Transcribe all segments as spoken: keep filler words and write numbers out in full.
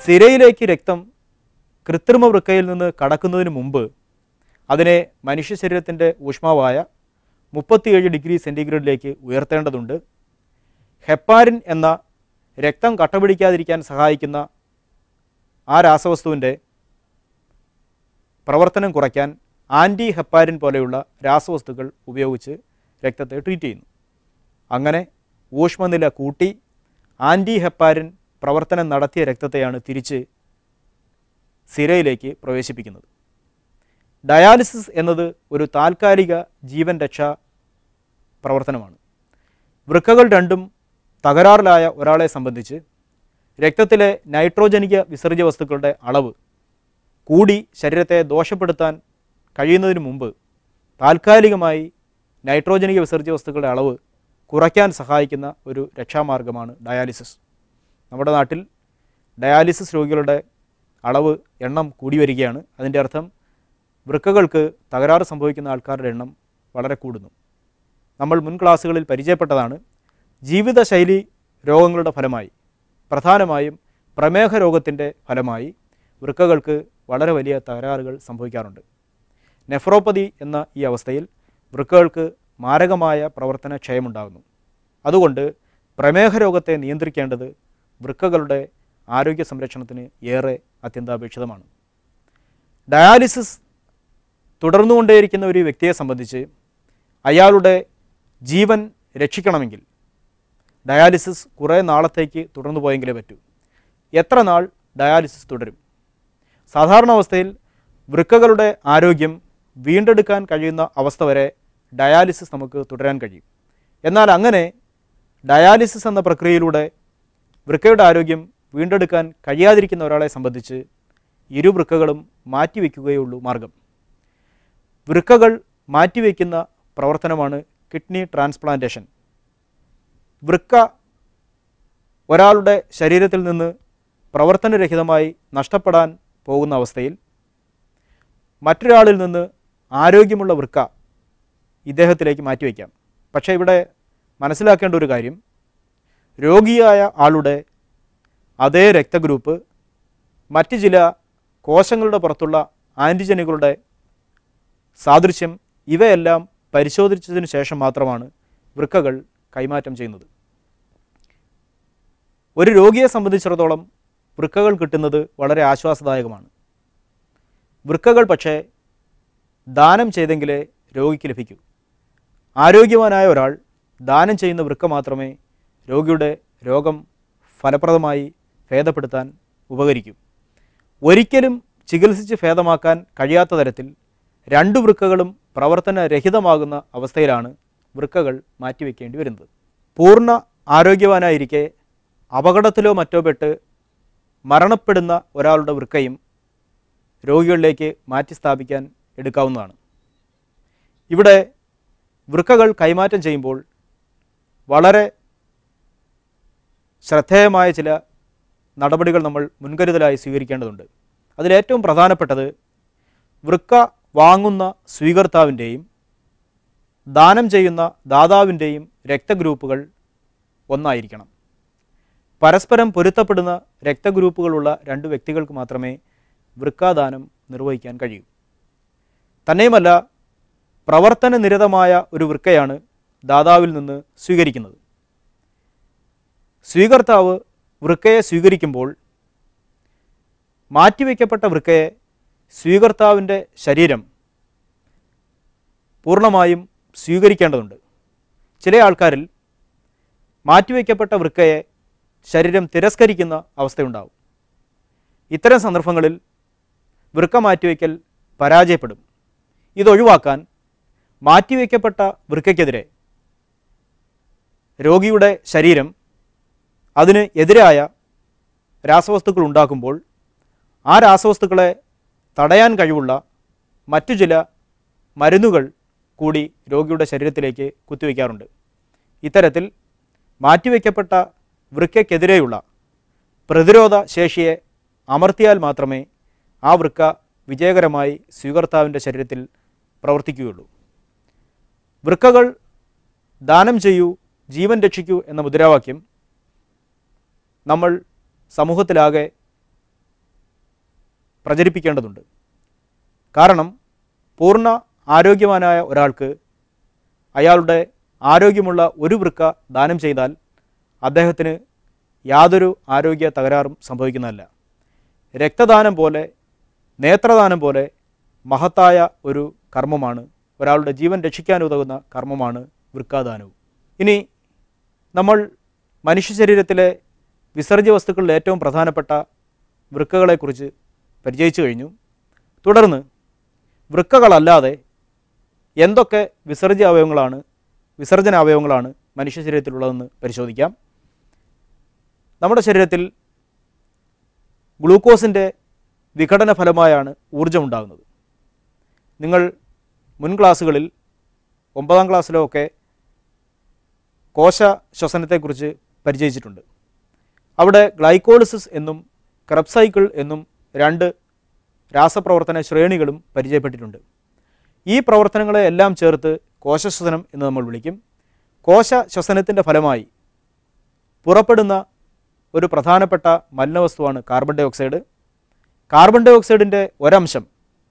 സിരയിലേക്ക് രക്തം കൃത്രിമ വൃക്കയിൽ നിന്ന് കടക്കുന്നതിന് മുമ്പ് അതിനെ മനുഷ്യ ശരീരത്തിൻ്റെ ഊഷ്മാവായ മുപ്പത്തിയേഴ് ഡിഗ്രി സെൻറ്റിഗ്രേഡിലേക്ക് ഉയർത്തേണ്ടതുണ്ട്. ഹെപ്പാരിൻ എന്ന രക്തം കട്ടപിടിക്കാതിരിക്കാൻ സഹായിക്കുന്ന ആ രാസവസ്തുവിൻ്റെ പ്രവർത്തനം കുറയ്ക്കാൻ ആൻറ്റി ഹെപ്പാരിൻ പോലെയുള്ള രാസവസ്തുക്കൾ ഉപയോഗിച്ച് രക്തത്തെ ട്രീറ്റ് ചെയ്യുന്നു. അങ്ങനെ ഊഷ്മനില കൂട്ടി ആൻറ്റി ഹെപ്പാരിൻ പ്രവർത്തനം നടത്തിയ രക്തത്തെയാണ് തിരിച്ച് സിരയിലേക്ക് പ്രവേശിപ്പിക്കുന്നത്. ഡയാലിസിസ് എന്നത് ഒരു താൽക്കാലിക ജീവൻ രക്ഷാ പ്രവർത്തനമാണ്. വൃക്കകൾ രണ്ടും തകരാറിലായ ഒരാളെ സംബന്ധിച്ച് രക്തത്തിലെ നൈട്രോജനിക വിസർജ്യ വസ്തുക്കളുടെ അളവ് കൂടി ശരീരത്തെ ദോഷപ്പെടുത്താൻ കഴിയുന്നതിന് മുമ്പ് താൽക്കാലികമായി നൈട്രോജനിക വിസർജ്യ വസ്തുക്കളുടെ അളവ് കുറയ്ക്കാൻ സഹായിക്കുന്ന ഒരു രക്ഷാമാർഗമാണ് ഡയാലിസിസ്. നമ്മുടെ നാട്ടിൽ ഡയാലിസിസ് രോഗികളുടെ അളവ് എണ്ണം കൂടി വരികയാണ്. അതിൻ്റെ അർത്ഥം വൃക്കകൾക്ക് തകരാറ് സംഭവിക്കുന്ന ആൾക്കാരുടെ എണ്ണം വളരെ കൂടുന്നു. നമ്മൾ മുൻ ക്ലാസ്സുകളിൽ പരിചയപ്പെട്ടതാണ്, ജീവിതശൈലി രോഗങ്ങളുടെ ഫലമായി, പ്രധാനമായും പ്രമേഹ രോഗത്തിൻ്റെ ഫലമായി വൃക്കകൾക്ക് വളരെ വലിയ തകരാറുകൾ സംഭവിക്കാറുണ്ട്. നെഫ്രോപ്പതി എന്ന ഈ അവസ്ഥയിൽ വൃക്കകൾക്ക് മാരകമായ പ്രവർത്തന ക്ഷയമുണ്ടാകുന്നു. അതുകൊണ്ട് പ്രമേഹ രോഗത്തെ നിയന്ത്രിക്കേണ്ടത് വൃക്കകളുടെ ആരോഗ്യ സംരക്ഷണത്തിന് ഏറെ അത്യന്താപേക്ഷിതമാണ്. ഡയാലിസിസ് തുടർന്നുകൊണ്ടേയിരിക്കുന്ന ഒരു വ്യക്തിയെ സംബന്ധിച്ച് അയാളുടെ ജീവൻ രക്ഷിക്കണമെങ്കിൽ ഡയാലിസിസ് കുറേ നാളത്തേക്ക് തുടർന്നു പോയെങ്കിലേ പറ്റൂ. എത്ര നാൾ ഡയാലിസിസ് തുടരും? സാധാരണ അവസ്ഥയിൽ വൃക്കകളുടെ ആരോഗ്യം വീണ്ടെടുക്കാൻ കഴിയുന്ന അവസ്ഥ വരെ ഡയാലിസിസ് നമുക്ക് തുടരാൻ കഴിയും. എന്നാൽ അങ്ങനെ ഡയാലിസിസ് എന്ന പ്രക്രിയയിലൂടെ വൃക്കയുടെ ആരോഗ്യം വീണ്ടെടുക്കാൻ കഴിയാതിരിക്കുന്ന ഒരാളെ സംബന്ധിച്ച് ഇരു വൃക്കകളും മാറ്റിവെക്കുകയുള്ളൂ മാർഗം. വൃക്കകൾ മാറ്റിവെക്കുന്ന പ്രവർത്തനമാണ് കിഡ്നി ട്രാൻസ്പ്ലാന്റേഷൻ. വൃക്ക ഒരാളുടെ ശരീരത്തിൽ നിന്ന് പ്രവർത്തനരഹിതമായി നഷ്ടപ്പെടാൻ പോകുന്ന അവസ്ഥയിൽ മറ്റൊരാളിൽ നിന്ന് ആരോഗ്യമുള്ള വൃക്ക ഇദ്ദേഹത്തിലേക്ക് മാറ്റിവെക്കാം. പക്ഷേ ഇവിടെ മനസ്സിലാക്കേണ്ട ഒരു കാര്യം, രോഗിയായ ആളുടെ അതേ രക്തഗ്രൂപ്പ് മറ്റ് ചില കോശങ്ങളുടെ പുറത്തുള്ള ആൻറ്റിജനുകളുടെ സാദൃശ്യം ഇവയെല്ലാം പരിശോധിച്ചതിന് ശേഷം മാത്രമാണ് വൃക്കകൾ കൈമാറ്റം ചെയ്യുന്നത്. ഒരു രോഗിയെ സംബന്ധിച്ചിടത്തോളം വൃക്കകൾ കിട്ടുന്നത് വളരെ ആശ്വാസദായകമാണ്. വൃക്കകൾ പക്ഷേ ദാനം ചെയ്തെങ്കിലേ രോഗിക്ക് ലഭിക്കൂ. ആരോഗ്യവാനായ ഒരാൾ ദാനം ചെയ്യുന്ന വൃക്ക മാത്രമേ രോഗിയുടെ രോഗം ഫലപ്രദമായി ഭേദപ്പെടുത്താൻ ഉപകരിക്കും. ഒരിക്കലും ചികിത്സിച്ച് ഭേദമാക്കാൻ കഴിയാത്ത തരത്തിൽ രണ്ടു വൃക്കകളും പ്രവർത്തനരഹിതമാകുന്ന അവസ്ഥയിലാണ് വൃക്കകൾ മാറ്റിവെക്കേണ്ടി വരുന്നത്. പൂർണ്ണ ആരോഗ്യവാനായിരിക്കെ അപകടത്തിലോ മറ്റോ പെട്ട് മരണപ്പെടുന്ന ഒരാളുടെ വൃക്കയും രോഗികളിലേക്ക് മാറ്റി സ്ഥാപിക്കാൻ എടുക്കാവുന്നതാണ്. ഇവിടെ വൃക്കകൾ കൈമാറ്റം ചെയ്യുമ്പോൾ വളരെ ശ്രദ്ധേയമായ ചില നടപടികൾ നമ്മൾ മുൻകരുതലായി സ്വീകരിക്കേണ്ടതുണ്ട്. അതിലേറ്റവും പ്രധാനപ്പെട്ടത് വൃക്ക വാങ്ങുന്ന സ്വീകർത്താവിൻ്റെയും ദാനം ചെയ്യുന്ന ദാതാവിൻ്റെയും രക്തഗ്രൂപ്പുകൾ ഒന്നായിരിക്കണം. പരസ്പരം പൊരുത്തപ്പെടുന്ന രക്തഗ്രൂപ്പുകളുള്ള രണ്ട് വ്യക്തികൾക്ക് മാത്രമേ വൃക്കാദാനം നിർവഹിക്കാൻ കഴിയൂ. തന്നെയുമല്ല, പ്രവർത്തന നിരതമായ ഒരു വൃക്കയാണ് ദാതാവിൽ നിന്ന് സ്വീകരിക്കുന്നത്. സ്വീകർത്താവ് വൃക്കയെ സ്വീകരിക്കുമ്പോൾ മാറ്റിവെക്കപ്പെട്ട വൃക്കയെ സ്വീകർത്താവിൻ്റെ ശരീരം പൂർണ്ണമായും സ്വീകരിക്കേണ്ടതുണ്ട്. ചില ആൾക്കാരിൽ മാറ്റിവെക്കപ്പെട്ട വൃക്കയെ ശരീരം തിരസ്കരിക്കുന്ന അവസ്ഥയുണ്ടാവും. ഇത്തരം സന്ദർഭങ്ങളിൽ വൃക്ക മാറ്റിവെക്കൽ പരാജയപ്പെടും. ഇതൊഴിവാക്കാൻ മാറ്റിവെക്കപ്പെട്ട വൃക്കയ്ക്കെതിരെ രോഗിയുടെ ശരീരം അതിന് എതിരായ രാസവസ്തുക്കൾ ഉണ്ടാക്കുമ്പോൾ ആ രാസവസ്തുക്കളെ തടയാൻ കഴിവുള്ള മറ്റു ചില മരുന്നുകൾ കൂടി രോഗിയുടെ ശരീരത്തിലേക്ക് കുത്തിവെക്കാറുണ്ട്. ഇത്തരത്തിൽ മാറ്റിവെക്കപ്പെട്ട വൃക്കയ്ക്കെതിരെയുള്ള പ്രതിരോധ ശേഷിയെ അമർത്തിയാൽ മാത്രമേ ആ വൃക്ക വിജയകരമായി സ്വീകർത്താവിൻ്റെ ശരീരത്തിൽ പ്രവർത്തിക്കുകയുള്ളൂ. വൃക്കകൾ ദാനം ചെയ്യൂ, ജീവൻ രക്ഷിക്കൂ എന്ന മുദ്രാവാക്യം നമ്മൾ സമൂഹത്തിലാകെ പ്രചരിപ്പിക്കേണ്ടതുണ്ട്. കാരണം പൂർണ്ണ ആരോഗ്യവാനായ ഒരാൾക്ക് അയാളുടെ ആരോഗ്യമുള്ള ഒരു വൃക്ക ദാനം ചെയ്താൽ അദ്ദേഹത്തിന് യാതൊരു ആരോഗ്യ തകരാറും സംഭവിക്കുന്നതല്ല. രക്തദാനം പോലെ, നേത്രദാനം പോലെ മഹത്തായ ഒരു കർമ്മമാണ്, ഒരാളുടെ ജീവൻ രക്ഷിക്കാനുതകുന്ന കർമ്മമാണ് വൃക്കാദാനവും. ഇനി നമ്മൾ മനുഷ്യ ശരീരത്തിലെ വിസർജ്യ വസ്തുക്കളിൽ ഏറ്റവും പ്രധാനപ്പെട്ട വൃക്കകളെക്കുറിച്ച് പരിചയിച്ചു കഴിഞ്ഞു. തുടർന്ന് വൃക്കകളല്ലാതെ എന്തൊക്കെ വിസർജ്യ അവയവങ്ങളാണ് വിസർജന അവയവങ്ങളാണ് മനുഷ്യ ശരീരത്തിലുള്ളതെന്ന് പരിശോധിക്കാം. നമ്മുടെ ശരീരത്തിൽ ഗ്ലൂക്കോസിൻ്റെ വിഘടന ഫലമായാണ് ഊർജ്ജമുണ്ടാകുന്നത്. നിങ്ങൾ മുൻ ക്ലാസ്സുകളിൽ ഒമ്പതാം ക്ലാസ്സിലോ ഒക്കെ കോശ ശ്വസനത്തെക്കുറിച്ച് പരിചയിച്ചിട്ടുണ്ട്. അവിടെ ഗ്ലൈക്കോളിസിസ് എന്നും ക്രെബ്സ് സൈക്കിൾ എന്നും രണ്ട് രാസപ്രവർത്തന ശ്രേണികളും പരിചയപ്പെട്ടിട്ടുണ്ട്. ഈ പ്രവർത്തനങ്ങളെ എല്ലാം ചേർത്ത് കോശശ്വസനം എന്ന് നമ്മൾ വിളിക്കും. കോശ ശ്വസനത്തിൻ്റെ ഫലമായി പുറപ്പെടുന്ന ഒരു പ്രധാനപ്പെട്ട മലിനവസ്തുവാണ് കാർബൺ ഡൈ ഓക്സൈഡ്. കാർബൺ ഡൈ ഓക്സൈഡിൻ്റെ ഒരംശം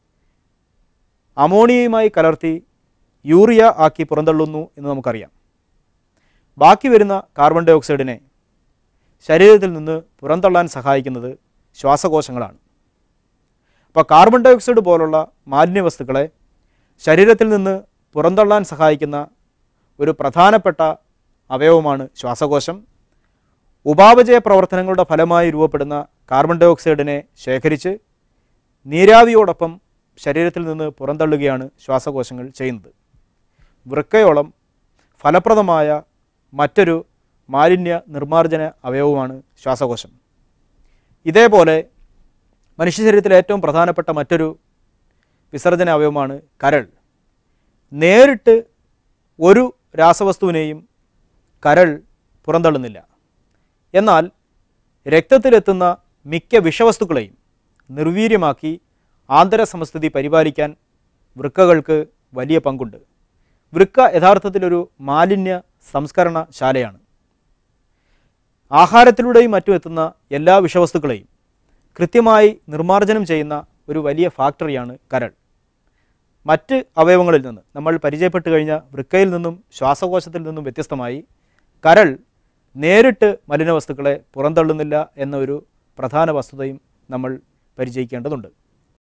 അമോണിയയുമായി കലർത്തി യൂറിയ ആക്കി പുറന്തള്ളുന്നു എന്ന് നമുക്കറിയാം. ബാക്കി വരുന്ന കാർബൺ ഡൈ ഓക്സൈഡിനെ ശരീരത്തിൽ നിന്ന് പുറന്തള്ളാൻ സഹായിക്കുന്നത് ശ്വാസകോശങ്ങളാണ്. അപ്പോൾ കാർബൺ ഡൈ ഓക്സൈഡ് പോലുള്ള മാലിന്യവസ്തുക്കളെ ശരീരത്തിൽ നിന്ന് പുറന്തള്ളാൻ സഹായിക്കുന്ന ഒരു പ്രധാനപ്പെട്ട അവയവമാണ് ശ്വാസകോശം. ഉപാപചയ പ്രവർത്തനങ്ങളുടെ ഫലമായി രൂപപ്പെടുന്ന കാർബൺ ഡൈ ഓക്സൈഡിനെ ശേഖരിച്ച് നീരാവിയോടൊപ്പം ശരീരത്തിൽ നിന്ന് പുറന്തള്ളുകയാണ് ശ്വാസകോശങ്ങൾ ചെയ്യുന്നത്. വൃക്കയോളം ഫലപ്രദമായ മറ്റൊരു മാലിന്യ നിർമ്മാർജ്ജന അവയവമാണ് ശ്വാസകോശം. ഇതേപോലെ മനുഷ്യ ശരീരത്തിലെ ഏറ്റവും പ്രധാനപ്പെട്ട മറ്റൊരു വിസർജന അവയവമാണ് കരൾ. നേരിട്ട് ഒരു രാസവസ്തുവിനെയും കരൾ പുറന്തള്ളുന്നില്ല. എന്നാൽ രക്തത്തിലെത്തുന്ന മിക്ക വിഷവസ്തുക്കളെയും നിർവീര്യമാക്കി ആന്തര സമസ്ഥിതി പരിപാലിക്കാൻ വൃക്കകൾക്ക് വലിയ പങ്കുണ്ട്. വൃക്ക യഥാർത്ഥത്തിലൊരു മാലിന്യ സംസ്കരണ ശാലയാണ്. ആഹാരത്തിലൂടെയും മറ്റും എത്തുന്ന എല്ലാ വിഷവസ്തുക്കളെയും കൃത്യമായി നിർമ്മാർജ്ജനം ചെയ്യുന്ന ഒരു വലിയ ഫാക്ടറിയാണ് കരൾ. മറ്റ് അവയവങ്ങളിൽ നിന്ന്, നമ്മൾ പരിചയപ്പെട്ട് കഴിഞ്ഞ വൃക്കയിൽ നിന്നും ശ്വാസകോശത്തിൽ നിന്നും വ്യത്യസ്തമായി കരൾ നേരിട്ട് മലിനവസ്തുക്കളെ പുറന്തള്ളുന്നില്ല എന്ന ഒരു പ്രധാന വസ്തുതയും നമ്മൾ പരിചയിക്കേണ്ടതുണ്ട്.